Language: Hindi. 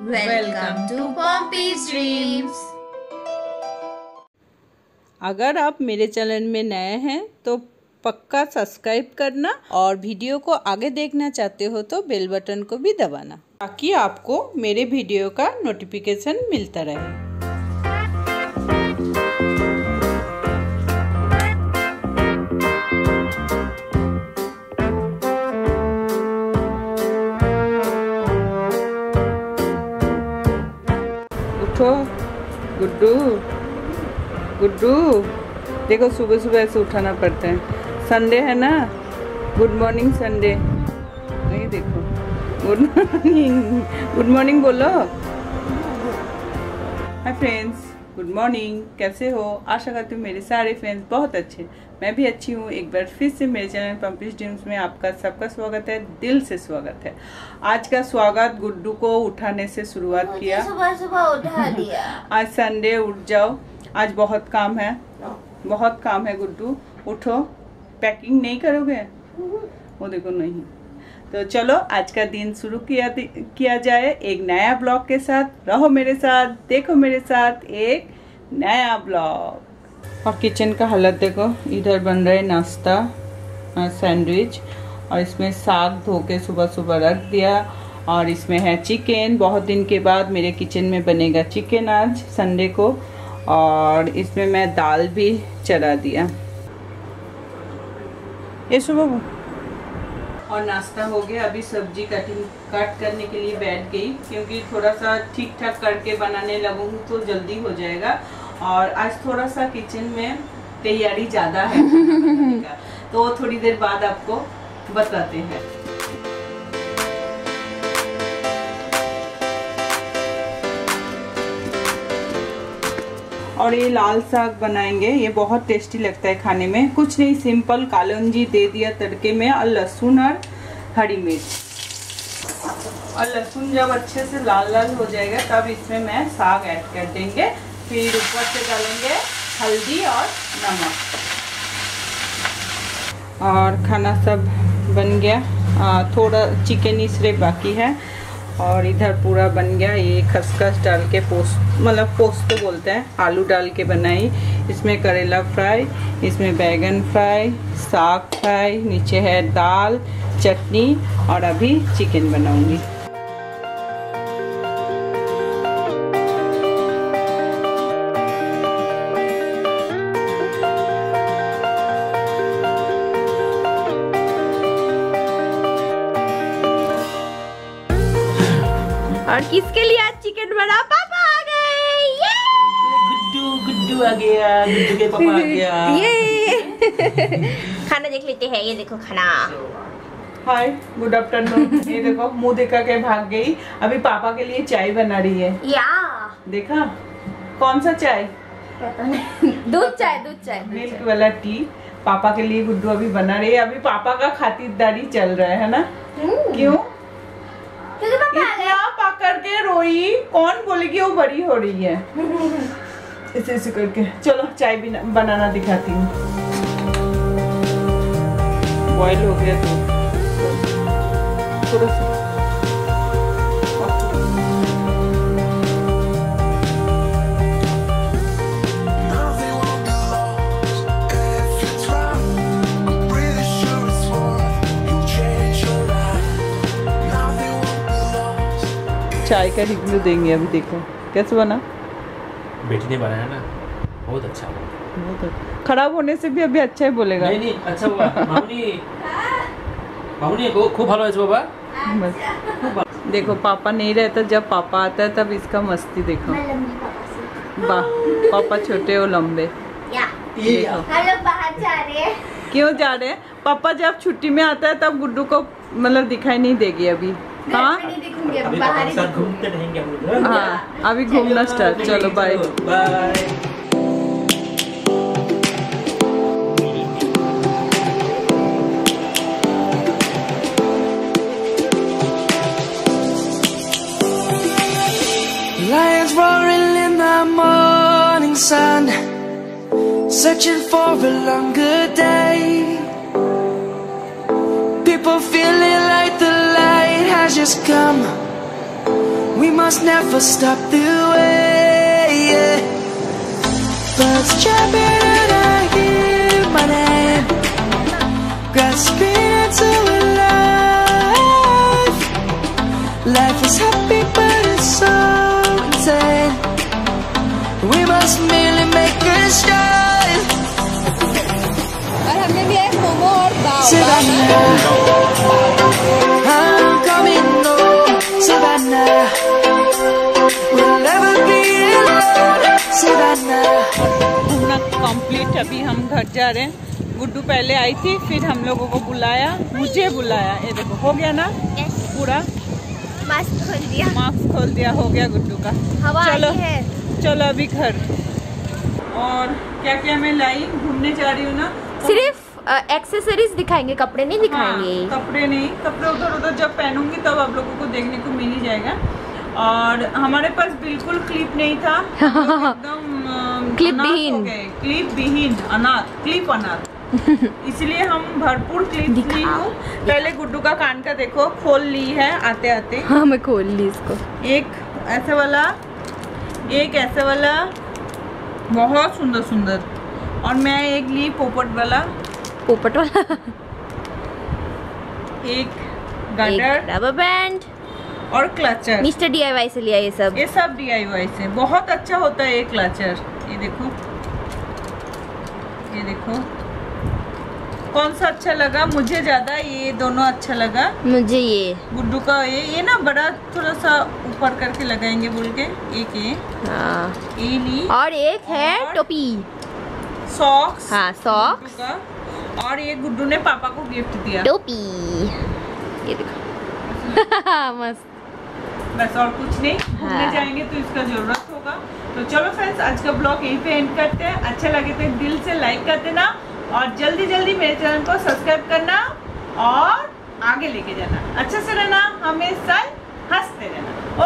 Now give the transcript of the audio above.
Welcome to Pompey's Dreams। अगर आप मेरे चैनल में नए हैं तो पक्का सब्सक्राइब करना और वीडियो को आगे देखना चाहते हो तो बेल बटन को भी दबाना ताकि आपको मेरे वीडियो का नोटिफिकेशन मिलता रहे। उठो गुड्डू, गुड्डू देखो सुबह सुबह ऐसे उठाना पड़ता है। संडे है ना, गुड मॉर्निंग संडे। नहीं देखो, गुड मॉर्निंग, गुड मॉर्निंग बोलो। Hi friends, good morning. कैसे हो? आशा करती हूँ मेरे सारे फ्रेंड्स बहुत अच्छे, मैं भी अच्छी हूँ। एक बार फिर से मेरे चैनल पंपीज ड्रीम्स में आपका सबका स्वागत है, दिल से स्वागत है। आज का स्वागत गुड्डू को उठाने से शुरुआत किया। सुबह सुबह उठा दिया। आज संडे, उठ जाओ, आज बहुत काम है, बहुत काम है। गुड्डू उठो, पैकिंग नहीं करोगे? वो देखो नहीं। तो चलो आज का दिन शुरू किया जाए एक नया ब्लॉग के साथ। रहो मेरे साथ, देखो मेरे साथ एक नया ब्लॉग। और किचन का हालत देखो, इधर बन रहा है नाश्ता, सैंडविच, और इसमें साग धो के सुबह सुबह रख दिया। और इसमें है चिकन, बहुत दिन के बाद मेरे किचन में बनेगा चिकन आज संडे को। और इसमें मैं दाल भी चढ़ा दिया। ये सुबह और नाश्ता हो गया। अभी सब्जी कट करने के लिए बैठ गई, क्योंकि थोड़ा सा ठीक ठाक करके बनाने लगूंगी तो जल्दी हो जाएगा। और आज थोड़ा सा किचन में तैयारी ज़्यादा है तो थोड़ी देर बाद आपको बताते हैं। और ये लाल साग बनाएंगे, ये बहुत टेस्टी लगता है खाने में। कुछ नहीं, सिंपल कालौंजी दे दिया तड़के में, और लहसुन और हरी मिर्च। और लहसुन जब अच्छे से लाल लाल हो जाएगा तब इसमें मैं साग ऐड कर देंगे। फिर ऊपर से डालेंगे हल्दी और नमक। और खाना सब बन गया, थोड़ा चिकन ही सिर्फ बाकी है। और इधर पूरा बन गया। ये खसखस डाल के पोस्त तो बोलते हैं, आलू डाल के बनाई। इसमें करेला फ्राई, इसमें बैगन फ्राई, साग फ्राई, नीचे है दाल, चटनी, और अभी चिकन बनाऊंगी। और किसके लिए आज चिकन बना? पापा आ गए, ये गुड्डू आ गया, गुड्डू के पापा आ गया। ये खाना देख लेते हैं। ये देखो खाना। Hi, good afternoon. ये देखो मुंह दिखा के भाग गई। अभी पापा के लिए चाय बना रही है। या देखा? कौन सा चाय? दूध चाय। मिल्क वाला टी पापा के लिए गुड्डू अभी बना रही है। अभी पापा का खातिरदारी चल रहा है ना? क्यों? इतना पकड़ के रोई, कौन बोलेगी वो बड़ी हो रही है। ऐसे ऐसे करके। चलो चाय भी बनाना दिखाती हूँ। बॉईल हो गया तो थोड़ा सा चाय का रिव्यू देंगे। अभी देखो कैसे बना। बेटी ने बनाया ना, बहुत अच्छा हुआ। बहुत अच्छा। खराब होने से भी अभी अच्छा ही बोलेगा। नहीं अच्छा हुआ। मामूनी खूब भालो है बाबा। बस देखो, पापा नहीं रहता, जब पापा आता है तब इसका मस्ती देखो। वाह, पापा छोटे और लंबे। हम लोग बाहर जा रहे हैं। क्यों जा रहे हैं? पापा जब छुट्टी में आता है तब गुड्डू को मतलब दिखाई नहीं देगी अभी। हाँ, अभी बाहर ही घूमते रहेंगे हम लोग। हाँ, अभी घूमना स्टार्ट। चलो bye bye. Lions roaring in the morning sun, searching for a longer day. People feeling like the light has just come. we must never stop the way, yeah. Birds chirping and I hear my name, grasping into life. Life is happy but it's so insane. We must merely make a start. और हमने भी एक मोमो और Savannah, I'm coming home. Savannah, we'll never be alone. Savannah. घूमना कंप्लीट। अभी हम घर जा रहे हैं। गुड्डू पहले आई थी, फिर हम लोगों को बुलाया, मुझे बुलाया। ये देखो हो गया ना पूरा, मास्क खोल दिया, मास्क खोल दिया, हो गया गुड्डू का। हवा चलो आई है। चलो अभी घर। और क्या क्या मैं लाई, घूमने जा रही हूँ ना। सिर्फ एक्सेसरीज दिखाएंगे, कपड़े नहीं दिखाएंगे। हाँ, कपड़े नहीं, कपड़े उधर उधर जब पहनूंगी तब आप लोगों को देखने को मिल ही जाएगा। और हमारे पास बिल्कुल क्लिप नहीं था, एकदम क्लिप विहीन, क्लिप विहीन, अनाथ, क्लिप अनाथ। इसलिए हम भरपूर क्लिप ली हूँ। पहले गुड्डू का कान का देखो, खोल ली है आते आते। हाँ मैं खोल ली इसको। एक ऐसे वाला, एक ऐसे वाला, बहुत सुंदर सुंदर। और मैं एक ली पोपट वाला, पोपट वाला, एक गार्डर, रबर बैंड और क्लचर। मिस्टर DIY से लिया ये सब। ये सब DIY से। बहुत अच्छा होता है ये क्लचर। ये देखो, ये देखो कौन सा अच्छा लगा मुझे ज्यादा, ये दोनों अच्छा लगा मुझे। ये गुड्डू का ये ना बड़ा थोड़ा सा ऊपर करके लगाएंगे बोल के। एक ये, हाँ। ये ली। और एक है और टोपी। सॉक्स। हाँ सॉक्स का। और ये गुड्डू ने पापा को गिफ्ट दिया, टोपी। ये देखो मस्त। बस और कुछ नहीं। घूमने हाँ। जाएंगे तो इसका जरूरत होगा। तो चलो फ्रेंड्स, आज का ब्लॉग यहीं पे एंड करते हैं। अच्छा लगे तो दिल से लाइक कर देना और जल्दी जल्दी मेरे चैनल को सब्सक्राइब करना और आगे लेके जाना। अच्छे से रहना, हमेशा हंसते रहना।